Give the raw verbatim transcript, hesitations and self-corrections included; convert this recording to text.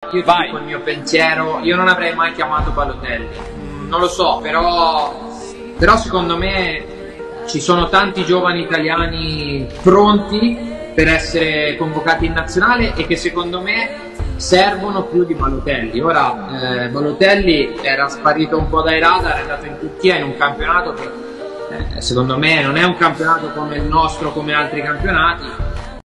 io ti dico il mio pensiero, io non avrei mai chiamato Balotelli, mm, non lo so, però, però secondo me ci sono tanti giovani italiani pronti per essere convocati in nazionale e che secondo me servono più di Balotelli. Ora eh, Balotelli era sparito un po' dai radar, è andato in Turchia in un campionato che eh, secondo me non è un campionato come il nostro, come altri campionati,